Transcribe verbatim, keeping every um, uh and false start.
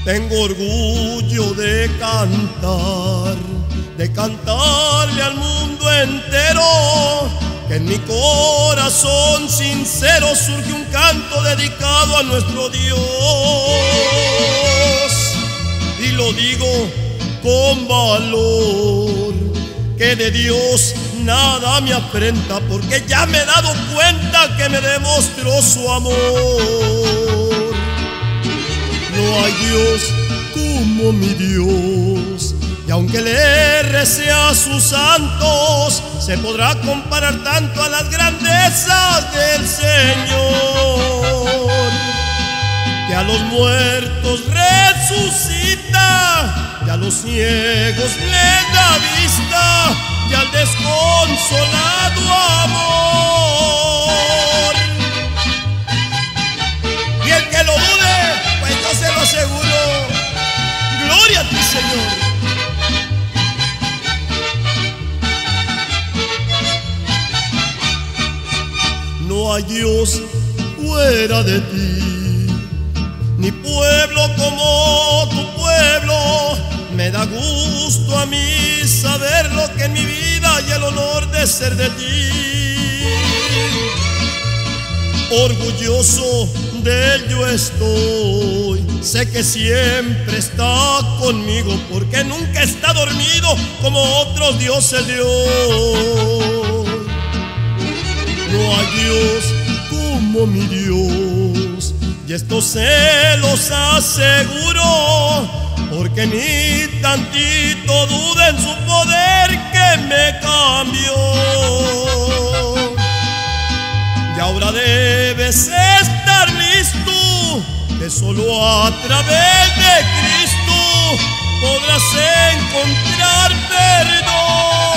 Tengo orgullo de cantar, de cantarle al mundo entero, que en mi corazón sincero surge un canto dedicado a nuestro Dios. Y lo digo con valor, que de Dios nada me afrenta, porque ya me he dado cuenta que me demostró su amor. No hay Dios como mi Dios, y aunque le recé a sus santos, se podrá comparar tanto a las grandezas del Señor, que a los muertos resucita, y a los ciegos les da vista, y al desconsolado amor. Y el que lo dude, pues yo se lo aseguro. Gloria a ti, Señor. No hay Dios fuera de ti, ni pueblo como tu pueblo. Me da gusto a mí saber lo que en mi vida hay el honor de ser de ti. Orgulloso de él yo estoy, sé que siempre está conmigo, porque nunca está dormido como otros dioses de hoy. No hay Dios como mi Dios, y esto se los aseguro, porque ni tantito duda en su poder que me cambió. Y ahora debes estar listo, que solo a través de Cristo podrás encontrar perdón.